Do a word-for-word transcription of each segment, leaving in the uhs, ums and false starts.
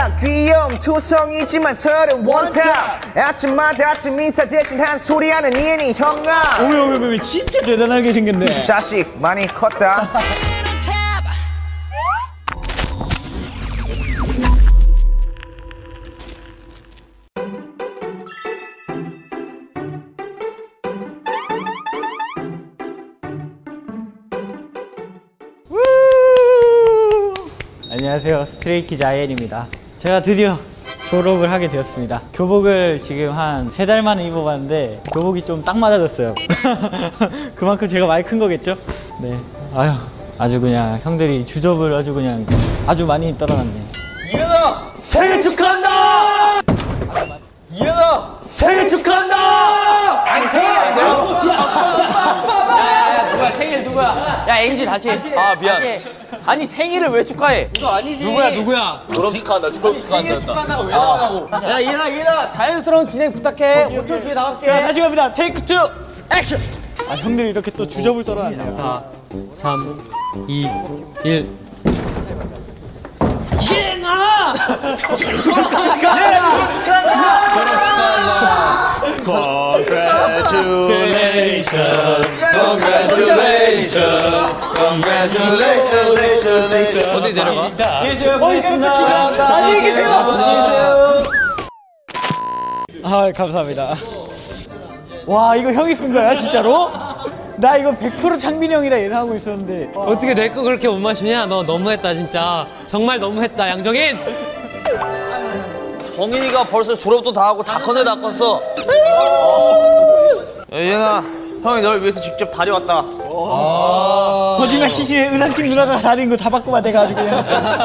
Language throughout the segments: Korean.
원탑 귀여움 투성이지만 서열은 원탑 아침마다 아침 인사 대신 한 소리 하는 이엔이 형아. 오메 오메 오메 진짜 대단하게 생겼네. 자식 많이 컸다. 안녕하세요, 스트레이키즈 아이엔입니다. 제가 드디어 졸업을 하게 되었습니다. 교복을 지금 한 세 달 만에 입어봤는데 교복이 좀 딱 맞아졌어요. 그만큼 제가 많이 큰 거겠죠? 네. 아휴, 아주 그냥 형들이 주접을 아주 그냥 아주 많이 떨어놨네. 이현아 생일 축하한다! 이현아 생일 축하한다! 아니 생일 아니야? 야야 누구야 생일 누구야? 야 앵지 다시 해. 아 미안. 다시 해. 아니 생일을 왜 축하해? 이거 아니지. 누구야 누구야? 졸업 축하한다. 졸업 축하한다. 생일 축하한다고 왜 나가고? 야 이현아 이현아 자연스러운 진행 부탁해. 오 초 뒤에 나갈게. 자, 다시 갑니다. 테이크 투 액션! 아, 형들이 이렇게 또 주접을 떨어놨네요. 사, 삼, 이, 일. 예나! Congratulations, congratulations, congratulations. 어디 내려가? 안녕히 계세요. 고맙습니다. 안녕히 계세요. 안녕히 계세요. 아, 감사합니다. 와, 이거 형이 쓴 거야, 진짜로? 나 이거 백 퍼센트 창빈이 형이라 예상하고 있었는데. 와. 어떻게 내 거 그렇게 못 마시냐? 너 너무했다 진짜. 정말 너무했다 양정인. 정인이가 벌써 졸업도 다 하고 다 커내 다 컸어. 예나 형이 널 위해서 직접 다려왔다. 아 거짓말 치시네. 의상팀 누나가 다른 거 다 바꾸면 돼가지고 그냥.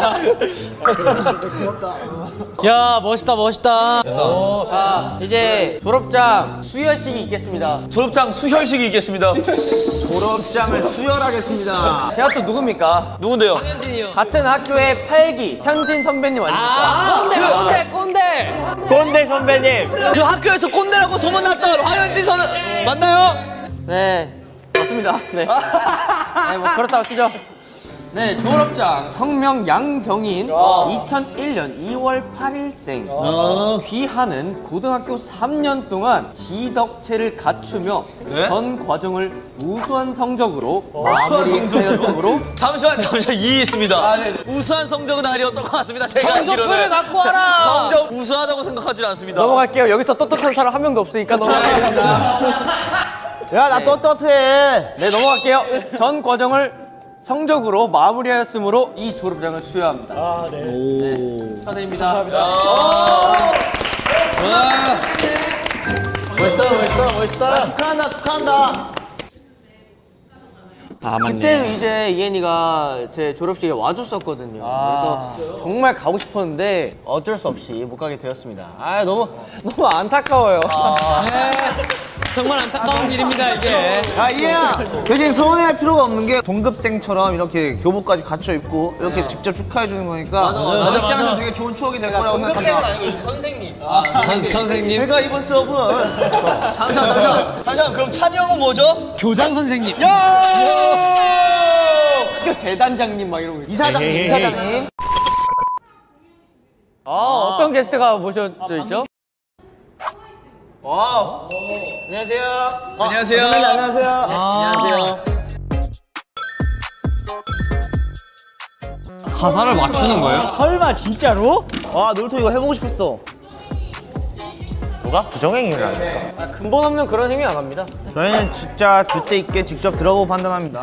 야 멋있다 멋있다. 자 이제 졸업장 수여식이 있겠습니다. 졸업장 수혈식이 있겠습니다. 졸업장을 수혈하겠습니다. 제가 또 누굽니까? 누군데요? 현진이요. 같은 학교의 팔 기 현진 선배님 아닙니까? 아 꼰대 꼰대 꼰대. 꼰대 선배님. 그 학교에서 꼰대라고 소문났던 화현진 선 맞나요? 네 맞습니다. 네. 네, 뭐 그렇다고 치죠. 네, 졸업장 성명 양정인 이천일 년 이월 팔일생 귀하는 고등학교 삼 년 동안 지덕체를 갖추며 네? 전 과정을 우수한 성적으로 마무리하였으므로 잠시만 잠시만 이의 있습니다. 아, 네. 우수한 성적은 아니었던 것 같습니다. 제가 성적표를 알기로는 갖고 와라. 성적 우수하다고 생각하지 않습니다. 넘어갈게요. 여기서 떳떳한 사람 한 명도 없으니까 넘어가겠습니다. 야 나 떳떳해. 네, 넘어갈게요. 전 과정을 성적으로 마무리하였으므로 이 졸업장을 수여합니다. 아, 네. 네, 축하드립니다. 감사합니다. 멋있다 멋있다 멋있다. 축하한다 축하한다. 아, 맞네. 그때 이제 이엔이가 제 졸업식에 와줬었거든요. 그래서 정말 가고 싶었는데 어쩔 수 없이 못 가게 되었습니다. 아 너무 너무 안타까워요. 네. 정말 안타까운 일입니다 이게. 야 이해야 대신 서운해할 필요가 없는 게 동급생처럼 이렇게 교복까지 갖춰 입고 이렇게 직접 축하해 주는 거니까 졸업장에서 되게 좋은 추억이 될 거라고 생각합니다. 아니고 선생님. 선생님. 제가 이번 수업은 잠시만 잠시만. 잠시만 그럼 찬이 형은 뭐죠? 교장 선생님. 야! 학교 재단장님 막 이러고 이사장님 에헤이. 이사장님. 아 어떤 게스트가 모셔져 있죠? 와 안녕하세요. 안녕하세요. 안녕하세요. 안녕하세요. 가사를 맞추는 거예요? 설마 진짜로? 와 놀토 이거 해보고 싶었어. 누가 부정행위를 하니까? 아, 근본 없는 그런 행위 안 합니다. 저희는 진짜 줏대 있게 직접 들어보고 판단합니다.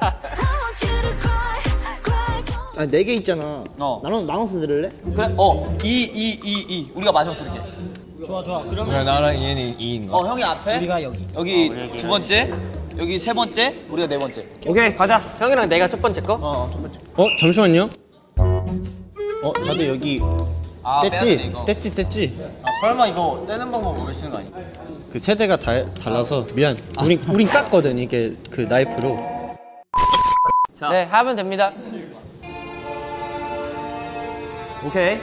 아니 네 개 있잖아. 어. 나눠 나눠서 들을래? 그래 어 이 이 이 이 우리가 마지막 들을게. 좋아, 좋아. 그럼 그래 나랑 이엔이 이인가? 어 형이 앞에 우리가 여기. 여기 두 번째 여기 세 번째 우리가 네 번째. 오케이 가자. 형이랑 내가 첫 번째 거? 어 첫 번째. 어 잠시만요. 어 다들 여기 아, 빼야 되네, 뗐지? 이거. 뗐지 뗐지? 아, 설마 이거 떼는 방법 모르시는 거 아니야? 그 세대가 다 달라서 미안. 우린 우린 깠거든 이게 그 나이프로. 자. 네 하면 됩니다. 오케이.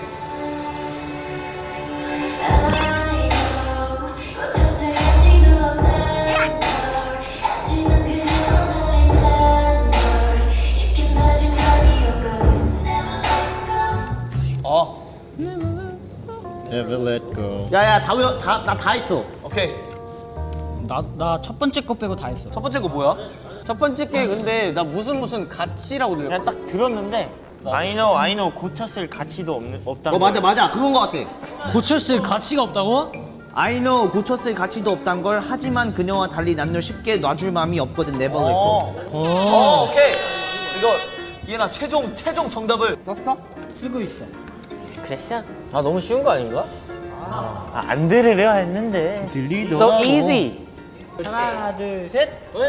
어 Never let go. 야야 다 외워 다나 다 했어. 오케이. 나 나 첫 번째 거 빼고 다 했어. 첫 번째 거 뭐야? 첫 번째 게 근데 나 무슨 무슨 가치라고 들려. 그냥 딱 들었는데 I know, I know 고쳤을 가치도 없는 없다는 어 맞아 맞아 그건 거 같아. 고쳤을 가치가 없다고? I know 고쳤을 가치도 없단 걸 하지만 그녀와 달리 난 널 쉽게 놔줄 마음이 없거든 never let go. 어, 오케이. 이거 얘나 최종 최종 정답을 썼어? 쓰고 있어. 그랬어? 아 너무 쉬운 거 아닌가? 아, 안 들으려 했는데 So easy. 하나, 둘, 셋.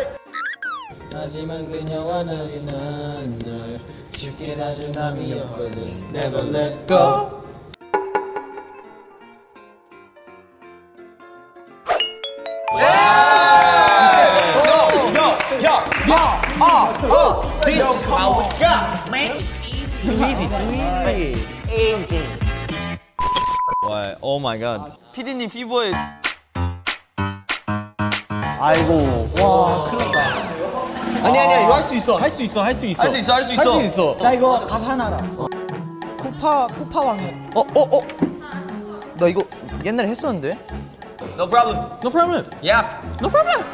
하지만 그녀와 나는 널 쉽게 놔줄 마음이 없거든. Never let go. This is how we got, man. 와, 오 마이 갓. 피디님 피부에 아이고. 와, 큰일 났다. 아니 아니야 이거 할 수 있어 할 수 있어 할 수 있어 할 수 있어 할 수 있어. 할 수 있어. 나 이거 가사 하나 알아. 쿠파 쿠파 왕이야. 어 어 어. 나 이거 옛날에 했었는데. No problem. No problem. Yeah. No problem.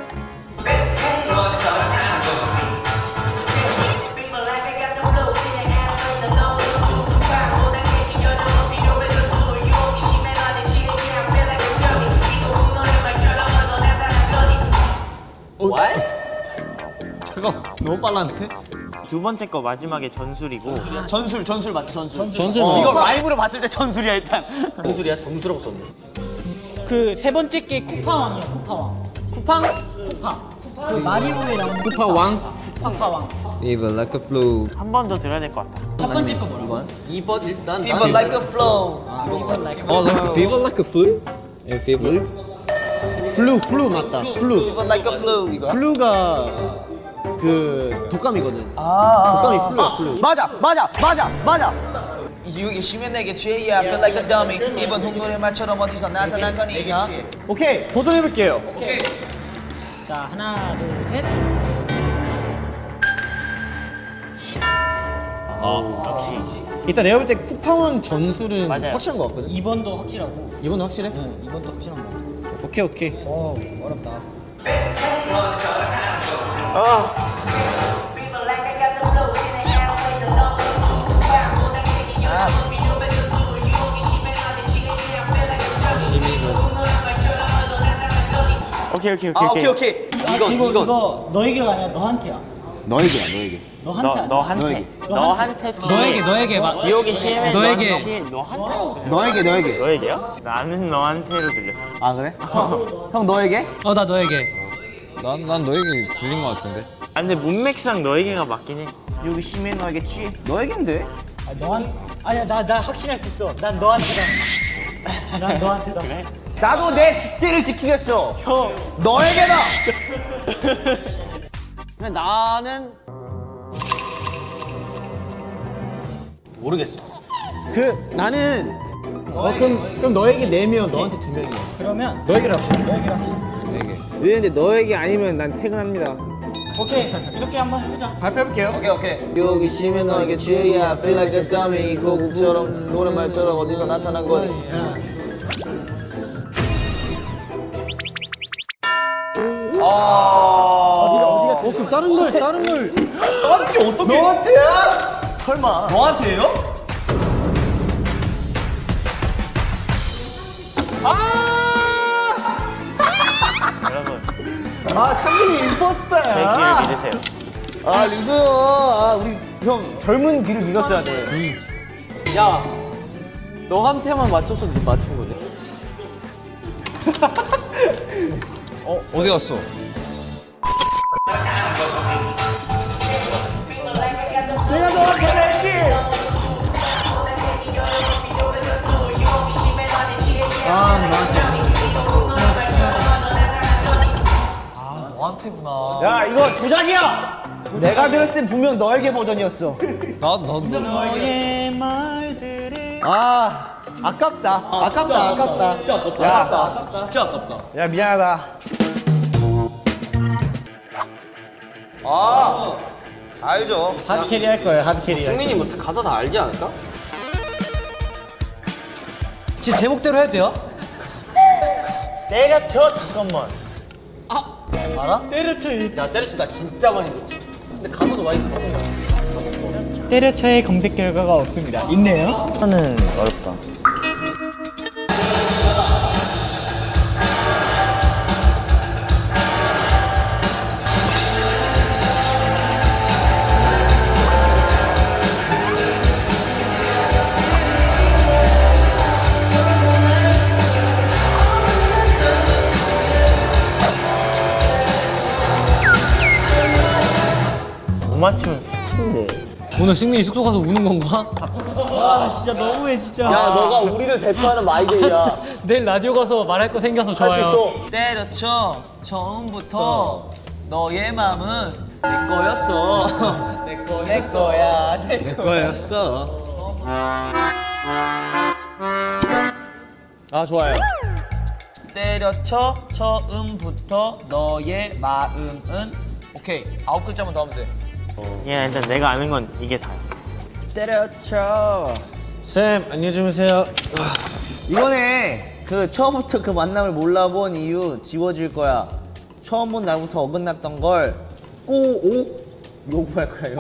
잠깐 너무 빨랐네. 두 번째 거 마지막에 전술이고 전술 전술 맞지 전술. 전술 어. 뭐? 이거 라이브로 봤을 때 전술이야 일단. 정수리야? 정수라고 썼네. 그 세 번째 게 쿠파 왕이야. 쿠파 왕. 쿠팡? 쿠파. 그 마리오에 나오는 쿠파 왕? 쿠파 왕. Even like a flu. 한 번 더 들어야 될 것 같다. 첫 번째 거 뭐라고? 이 번 일단 Fever like a flow. 어, like fever like a flu? 예, fever. 플루 플루 맞다. 플루. Fever like a flow 이거. 플루가 그 독감이거든. 아. 독감이 플루야 플루. 맞아, 맞아, 맞아, 맞아. 유혹이 심해 내게 죄야. Feel like a dummy. 이번 동물의 말처럼 어디서 나타난 거니? 오케이 도전해 볼게요. 자, 하나, 둘, 셋. 일단 내가 볼 때 쿠팡왕 전술은 맞아요. 확실한 것 같거든. 이 번도 확실하고. 이번도 확실해? 응, 이 번도 확실한 거 같아. 오케이 오케이. 어, 어렵다. 오케이 오케이 아 오케이 오케이 오케이. 이거 이거 이거 너에게가 아니라 너한테야. 너에게야, 너에게. 너한테. 너 아니야. 너한테 너한테 너에게 너에게 막 기억이 심해. 너에게. 너한테 너한테로 들렸어. 너에게, 너에게. 너에게요? 나는 너한테로 들렸어. 아, 그래? 형, 너에게? 어 나 너에게 난, 난 너에게 들린 것 같은데. 아, 근데 문맥상 너에게가 맞긴 해. 기억이 심해 너에게 취해. 너에겐데? 아, 너한 아니야, 나 나 확신할 수 있어. 난 너한테다. 난 너한테다. 그래? 나도 내 뒷대를 지키겠어. 형. 너에게다! 근데 나는 모르겠어. 그 나는 어 그럼 그럼 너에게 네 명, 너한테 두 명이야. 그러면 너에게로 합시다. 너에게로 합시다. 근데 너에게 아니면 난 퇴근합니다. 오케이. 이렇게 한번 해보자. 발표해볼게요. 오케이 오케이. 여기 심해 너에게 죄야. Feel like a dummy. 고국처럼 노랫말처럼 어디서 나타난 거니? 어 그럼 다른 걸 다른 걸 다른 게 어떻게? 너한테야? 설마. 너한테예요? 여러분 아 참님이 제 임포스터야. 길을 믿으세요. 아, 리드요. 아, 우리 형 젊은 길을 믿었어야 돼. 야, 너한테만 맞춰서 맞춘 거지? 어, 어디 갔어? 내가 너한테 냈지. 아 나한테. 너한테구나. 야, 이거 조작이야! 내가 들었을 땐 분명 너에게 버전이었어. 나 너. 너의 말들을. 아 아깝다. 아깝다 아깝다. 진짜 아깝다. 야. 아깝다. 진짜 아깝다. 야, 미안하다. 아 알죠. 하드 캐리 할 거예요. 하드 캐리. 할 승민이 뭐 가사 다 알지 않을까? 제 제목대로 해도 돼요? 때려쳐 잠깐만. 때려쳐 야 때려쳐 나 진짜 많이 듣지. 근데 가사도 많이 들어. 때려쳐의 검색 결과가 없습니다. 있네요. 저는 어렵다. 못 맞추면 수치인데. 오늘 승민이 숙소 가서 우는 건가? 아 진짜 너무해 진짜. 야 너가 우리를 대표하는 마이데이야. 내일 라디오 가서 말할 거 생겨서 좋아요. 때려쳐 처음부터 너의 맘은 내 거였어. 내 거야. 내 거야. 내 거였어. 아 좋아요. 때려쳐 처음부터 너의 마음은 오케이 아홉 글자만 더 하면 돼. 야 일단 내가 아는 건 이게 다야. 때려쳐. 쌤 안녕히 주무세요. 이번에 그 처음부터 그 만남을 몰라본 이유 지워질 거야. 처음 본 날부터 어긋났던 걸 꼬오 요구할 거야.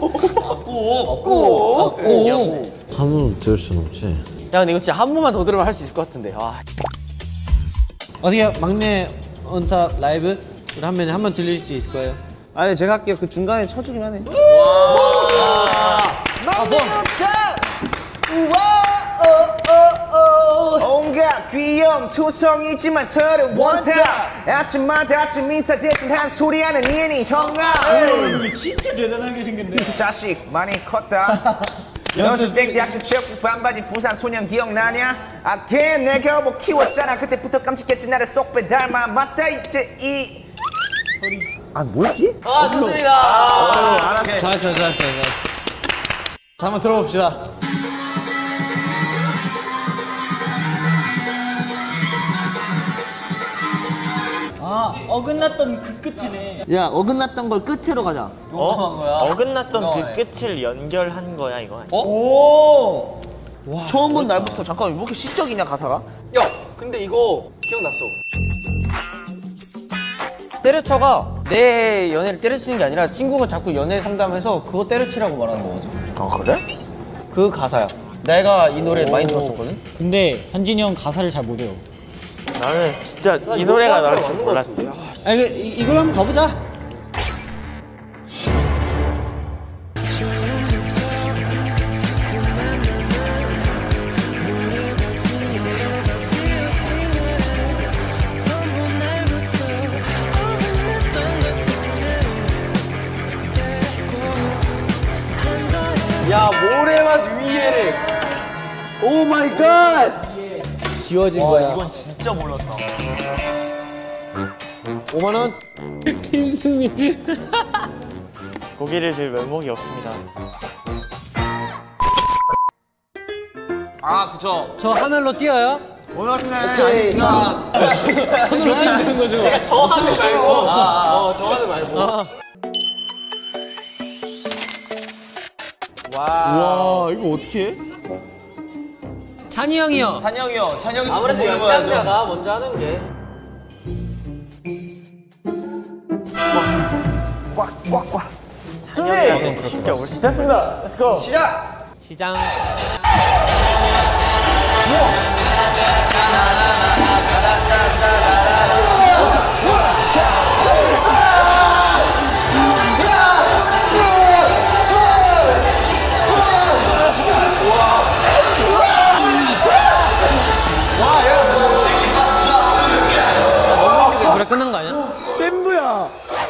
꼬오 꼬오 한 번 들을 순 없지. 야 근데 이거 진짜 한 번만 더 들으면 할 수 있을 것 같은데. 와. 어떻게 막내 언탑 라이브 우리 한 번에 한 번 들릴 수 있을 거예요? 아니 제가 할게요. 그 중간에 쳐주긴 하네. 온갖 귀여움 투성이지만 서로 원탑 아침마다 아침 인사 대신 한 소리 하는 이엔이 형아. 진짜 대단하게 생겼네. 이 자식 많이 컸다. 연습생 대학교 체육복 반바지 부산 소년 기억나냐? 아걔 내 교복 키웠잖아. 그때부터 깜찍했지 나를 쏙 빼닮아. 맞다 이제 이 아 뭐였지? 아 좋습니다. 잘했어 잘했어 잘했어. 자 한번 들어봅시다. 아 어긋났던 그 끝에네. 야 어긋났던 걸 끝으로 가자. 어? 어긋났던 그 끝을 연결한 거야 이거 아니야? 오. 와, 처음 본 날부터 잠깐 왜 이렇게 시적이냐 가사가? 야 근데 이거 기억났어. 때려쳐가 내 연애를 때려치는 게 아니라 친구가 자꾸 연애 상담해서 그거 때려치라고 말하는 거거든. 아 그래? 그 가사야. 내가 이 노래 많이 들었었거든. 근데 현진이 형 가사를 잘 못해요. 나는 진짜 이 노래가 나올 줄 몰랐어. 아 이거 이, 이걸로 한번 가보자. 야 모래맛 위에. 오 마이 갓. 지워진 거야. 이건 진짜 몰랐다. 오만 원. 고기를 들 면목이 없습니다. 아 그쵸. 저 하늘로 뛰어요? 오케이. 하늘로 뛰면 되는 거죠? 저 하늘 말고. 어저 하늘 말고. 아. 와 이거 어떻게 해? 찬이 형이요. 찬영이 형, 찬영이 아무래도 연장자가 먼저 하는 게. 준비! 진짜 올 수. 됐습니다. Let's go. 시작. 시장. 노래 끝난 거 아니야? 댄부야.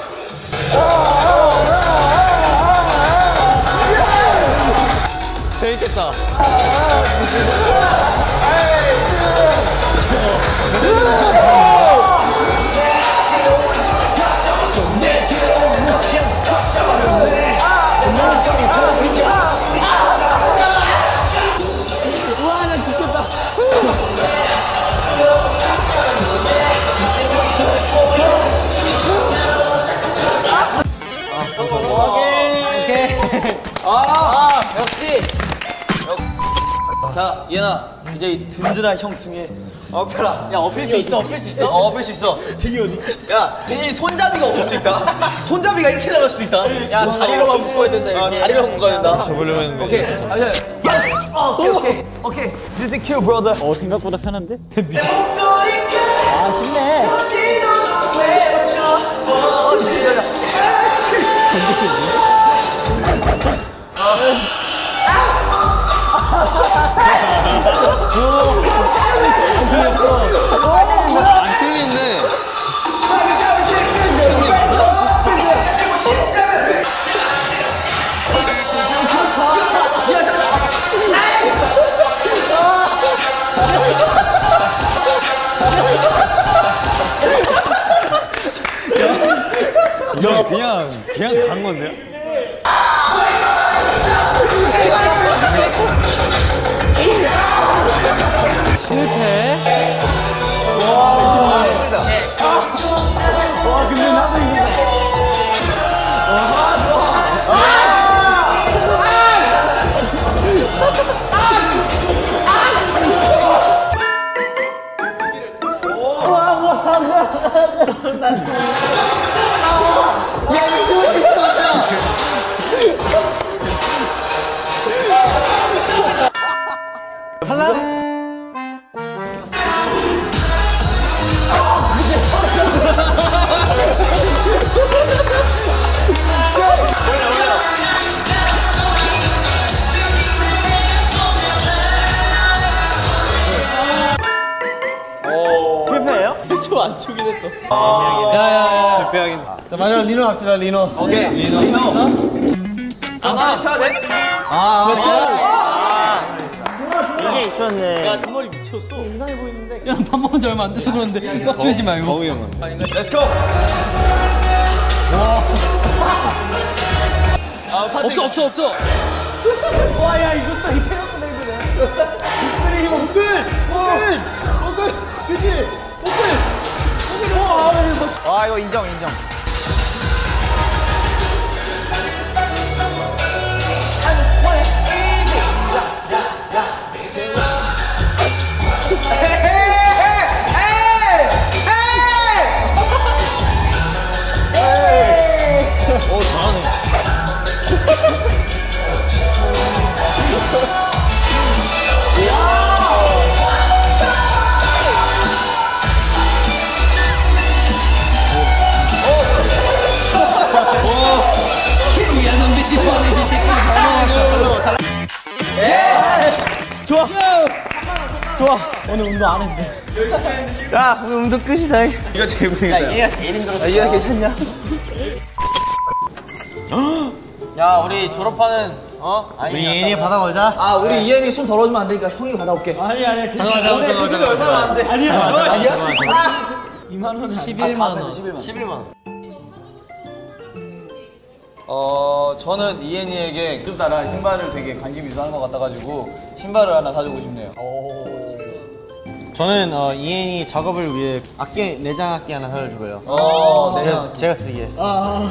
재밌겠다. 우와 나 죽겠다. 아 역시. 자, 얘나 이제 이 든든한 형 등에 엎혀라. 야, 엎힐 수 있어, 엎힐 수 있어? 어, 엎힐 수 있어. 등이 어디? 야, 대신에 손잡이가 없을 수 있다. 손잡이가 이렇게 나갈 수 있다. 야, 자리로만 묶어야 된다. 이렇게. 어, 자리로만 묶어야 된다. 접으려고 했는데. 오케이. 잠시만요. 오케이 오케이 오케이. This is cute, brother. 어 생각보다 편한데? 아 쉽네. 안 틀리네. 야, 그냥 그냥 간 건데요? 실패. 좀안 추긴 했어. 야야야. 실패하긴. 자, 마지막 리노 합시다, 리노. 오케이. 리노. 리노. 아, 나 쳐야 돼? 아, 이게 있었네. 야, 뒷머리 미쳤어. 야, 밥 먹은 지 얼마 안 돼서 그러는데 꽉 조이지 말고. 너무 위험한. Let's go. 아, 파트. 없어 없어 없어. 와야 이것도 이 생각보다 힘드네. 이끌이 힘 없을. 오글. 오글. 그지. 오글. 아 이거 인정 인정. 오, 잘하네. 야, 넌 미치 뻔해질 때까지 잘 먹었어. 좋아. 좋아. 오늘 운동 안 했는데. 야 오늘 운동 끝이다. 이거 제일 무리겠다. 얘가 제일 힘들었어. 얘가 괜찮냐? 야, 우리 졸업하는 어? 아니. 우리 예인이 받아보자. 아, 우리 이현이 손 더러워지면 안 되니까 형이 받아올게. 아니 아니. 잠깐만, 잠깐만, 잠깐만, 잠깐만. 얼마 많은데? 아니야. 잠깐만, 잠깐만, 잠깐만. 이만 원. 십일만 원. 십일만 원. 어, 저는 이엔이에게 좀 따라 신발을 되게 관심 있어 하는 것 같아가지고 신발을 하나 사주고 싶네요. 저는 어, 이엔이 작업을 위해 악기 내장 악기 하나 사주고요. 어, 네. 그래서 제가 쓰기에. 아.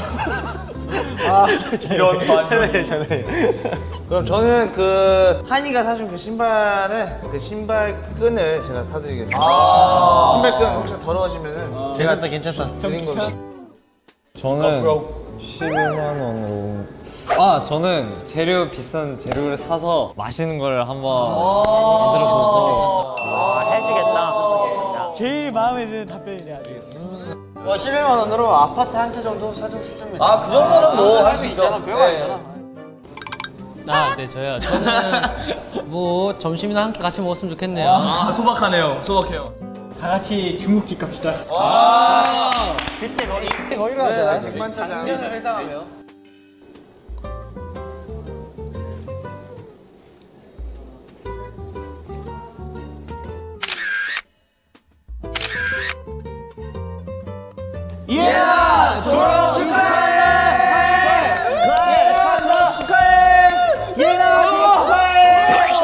이런 네, 저는. 그럼 저는 그 한이가 사준 그 신발을 그 신발 끈을 제가 사드리겠습니다. 아 신발 끈 혹시 더러워지면은 제가 다 괜찮다. 드린 거. 저는 십일만 원으로. 아, 저는 재료 비싼 재료를 사서 맛있는 걸 한번 만들어 보고. 아, 해주겠다. 제일 마음에 드는 답변이 내가 드리겠습니다. 어, 십일만 원으로 아파트 한 채 정도 사주고 싶습니다. 아, 그 정도는 뭐 할 수 있잖아. 별거 아니잖아. 아, 네, 저요. 저는 뭐 점심이나 함께 같이 먹었으면 좋겠네요. 아, 소박하네요. 소박해요. 다 같이 중국집 갑시다. 아, 그때 거기 그때 거기로 하자. 쟁반짜장. 회상하며. 예나 졸업 축하해. 예나 졸업 축하해. 예나 졸업 축하해.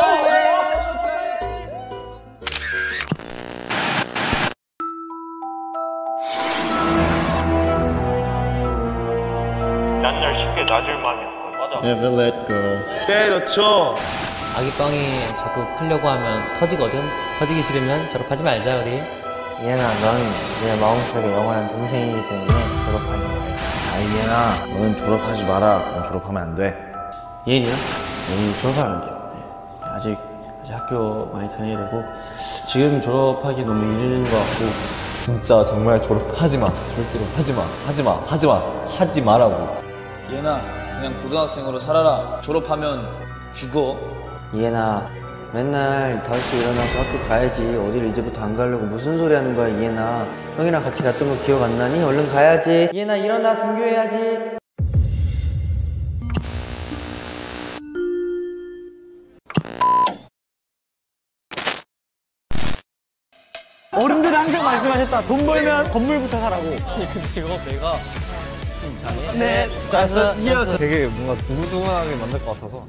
난날 쉽게 놔줄 마음이 없거든. Never let go. 때려쳐. 아기 뻥이 자꾸 크려고 하면 터지거든. 터지기 싫으면 졸업하지 말자 우리. 이해나, 넌 내 마음속에 영원한 동생이기 때문에 졸업하지 마. 아, 이해나, 너는 졸업하지 마라. 넌 졸업하면 안 돼. 예은이요? 예은이 졸업하면 안 돼요. 네. 아직 아직 학교 많이 다녀야 되고 지금 졸업하기 너무 이른 것 같고 진짜 정말 졸업하지 마. 절대로 하지 마. 하지 마. 하지 마. 하지 마라고. 얘나 그냥 고등학생으로 살아라. 졸업하면 죽어. 이해나, 맨날 다시 일어나서 학교 가야지. 어딜 이제부터 안 가려고 무슨 소리 하는 거야, 이해나. 형이랑 같이 갔던 거 기억 안 나니? 얼른 가야지. 이해나, 일어나, 등교해야지. 어른들은 항상 말씀하셨다. 돈 벌면 건물부터 사라고. 근데 이거 내가 되게 뭔가 두근두근하게 만들 것 같아서.